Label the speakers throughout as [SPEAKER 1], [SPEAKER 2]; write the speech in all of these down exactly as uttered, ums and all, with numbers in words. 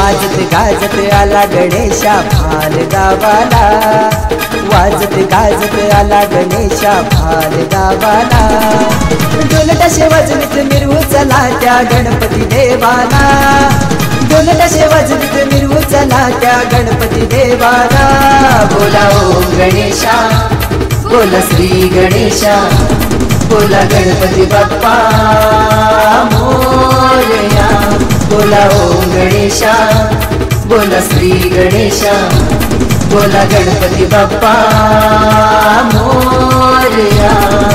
[SPEAKER 1] वाजत गाजत आला गणेशा भाल गावाला, वाजत गाजत आला गणेशा भाल गावाला। ढोल ताशे वाजवीत मिरवू चला त्या गणपती देवाला, ढोल ताशे वाजवीत मिरवू चला त्या गणपती देवाला। बोला ओम गणेशा, बोला श्री गणेशा, बोला गणपती बाप्पा मोरया। बोला ओम गणेशा, बोला श्री गणेशा, बोला गणपती बाप्पा मोरया।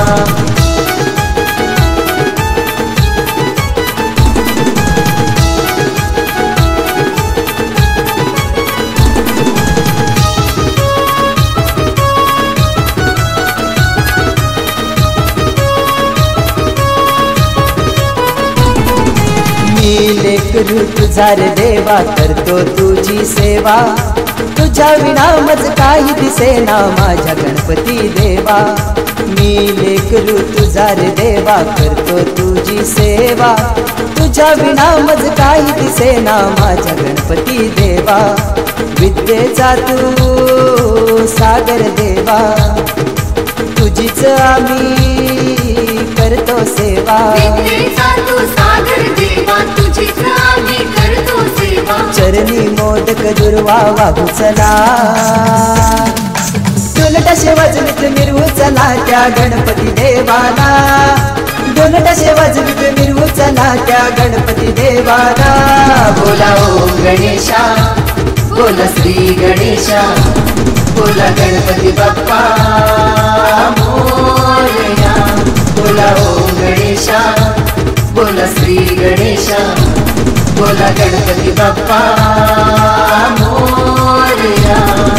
[SPEAKER 1] लेकरू तुझा रे देवा, करतो तुझी सेवा, तुझ्या विना मज काही दिसेना माझ्या गणपती देवा। मी लेकरू तुझा रे देवा, करतो तुझी सेवा, तुझ्या विना मज काही दिसेना माझ्या गणपती देवा। विद्येचा तू सागर देवा, तुझीच आम्ही करतो सेवा। चरणी मोदक दुर्वा वाहू चला, ढोल ताशे वाजवीत मिरवू चला त्या गणपती देवाला, ढोल ताशे वाजवीत मिरवू चला त्या गणपती देवाला। बोला ओम गणेशा, बोला श्री गणेशा, बोला गणपती बाप्पा मोरया। बोला ओम गणेशा, बोला श्री गणेशा, बोला गणपती बाप्पा मोरया।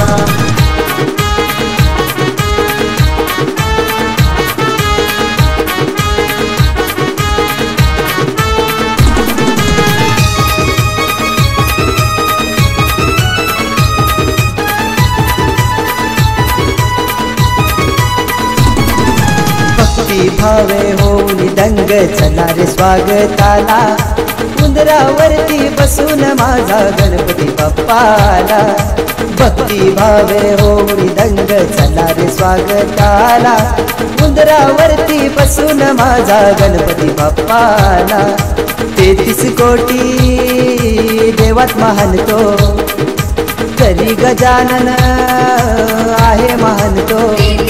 [SPEAKER 1] भक्ती भावे होऊन दंग चला रे स्वागताला, उंदरावरती बसून माझा गणपती बाप्पाला। भक्ती भावे होऊन दंग चला रे स्वागताला, उंदरावरती बसून माझा गणपती बाप्पाला। तेहतीस कोटी देवात महान तो, तरी गजानन आहे महान तो।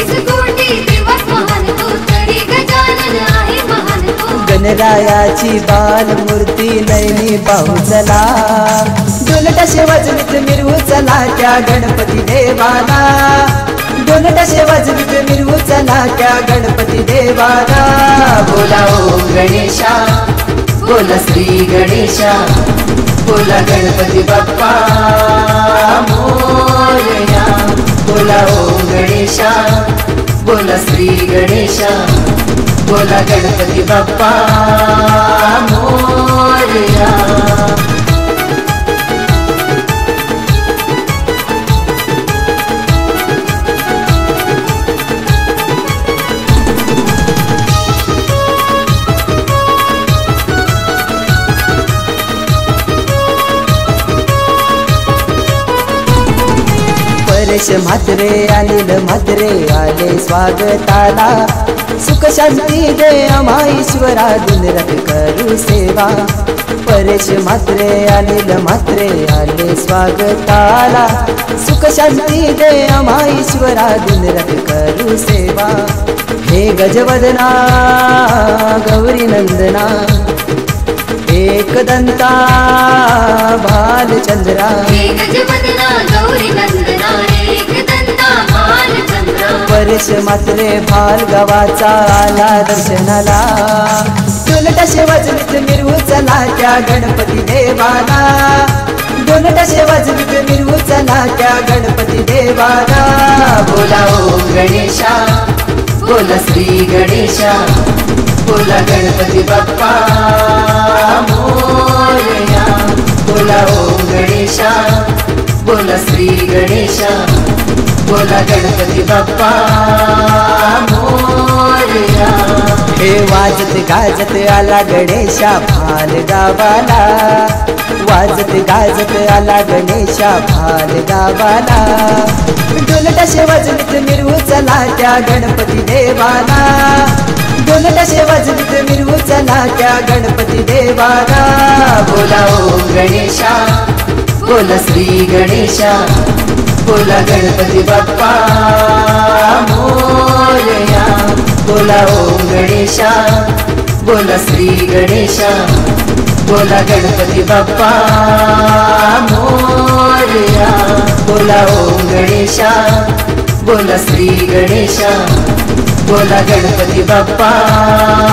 [SPEAKER 1] गणरायाची बालमूर्ती नैनी पाहू चला, ढोल ताशे वाजवीत मिरवू चला त्या गणपती देवाला, ढोल ताशे वाजवीत मिरवू चला त्या गणपती देवाला। बोला ओम गणेशा, बोला श्री गणेशा, बोला गणपती बाप्पा मोरया। बोला ओम गणेशा, बोला श्री गणेशा, बोला गणपती बाप्पा मोरया। परेश म्हात्रे अनिल म्हात्रे आले स्वागताला, सुख शांती दे आम्हा ईश्वरा दिनरात करू सेवा। परेश म्हात्रे अनिल म्हात्रे आले स्वागताला, सुख शांती दे आम्हा ईश्वरा दिनरात करू सेवा। हे गजवदना गौरी नंदना, एकदंता भालचंद्रा, परेश म्हात्रे भाल गावाचा आला दर्शनाला। ढोल ताशे वाजवीत मिरवू चला त्या गणपती देवाला, ढोल ताशे वाजवीत मिरवू चला त्या गणपती देवाला। बोला ओम गणेशा, बोला श्री गणेशा, बोला गणपती बाप्पा मोरया। बोला ओम गणेशा, बोला श्री गणेशा, बोला गणपती बाप्पा मोरया। हे वाजत गाजत आला गणेशा भाल गावाला, वाजत गाजत आला गणेशा भाल गावाला ढोल ताशे वाजवीत मिरवू चला त्या गणपती देवाला ढोल ताशे वाजवीत मिरवू चला त्या गणपती देवाला बोला ओम गणेशा बोला श्री गणेशा बोला गणपती बाप्पा मोरया बोला ओम गणेशा बोला श्री गणेशा बोला गणपती बाप्पा मोरया बोला ओम गणेशा बोला श्री गणेशा बोला गणपती बाप्पा